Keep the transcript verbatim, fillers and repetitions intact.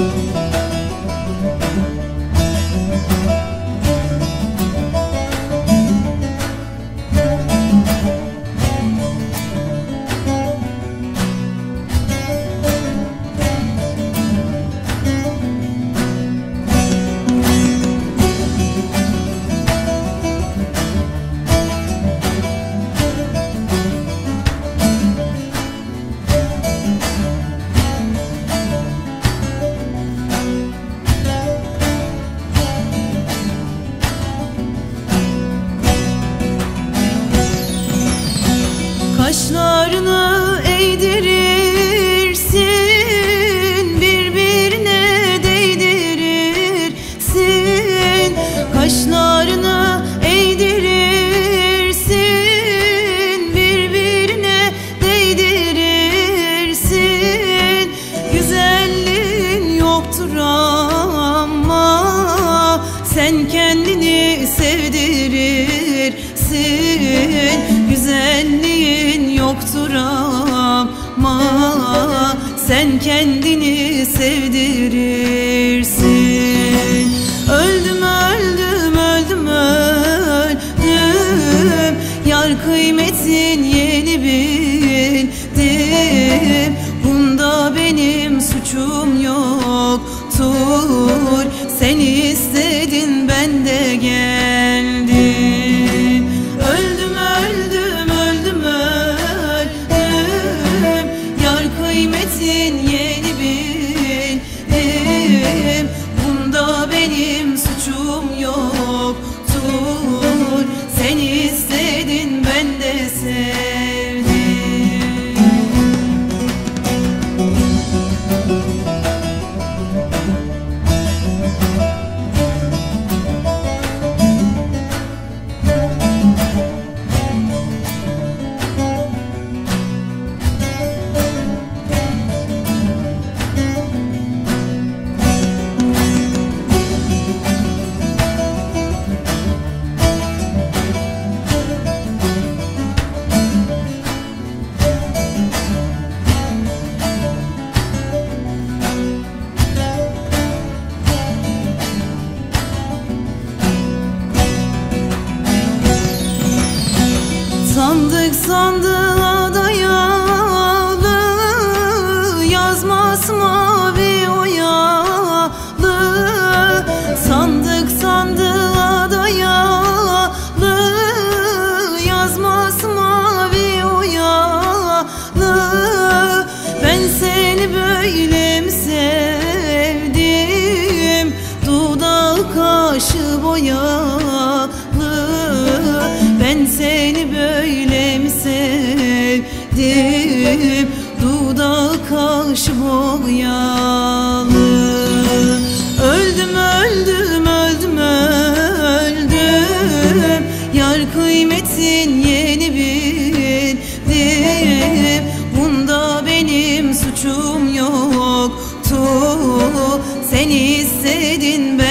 Kaşlarını eğdirirsin, birbirine değdirirsin. Kaşlarını eğdirirsin, birbirine değdirirsin. Güzelliğin yoktur ama sen kendini sevdirirsin. Güzelliğin yoktur ama sen kendini sevdirirsin. Öldüm öldüm öldüm öldüm, yar kıymetin yeni bildim. Bunda benim suçum yoktur, sen istedin ben de geldim. Öldüm öldüm öldüm öldüm, yar kıymetin yeni bildim. Bunda benim suçum yoktur, sen istedin ben de sevdim. Sandık sandığa dayalı, yazması mavi oyalı. Sandık sandığa dayalı, yazması mavi oyalı. Ben seni böyle mi sevdim, dudağı kaşı boyalı. Ben seni böyle mi sevdim, dudağı kaşı boyalı. Öldüm öldüm öldüm öldüm, yar kıymetin yeni bildim. Bunda benim suçum yoktu, sen istedin ben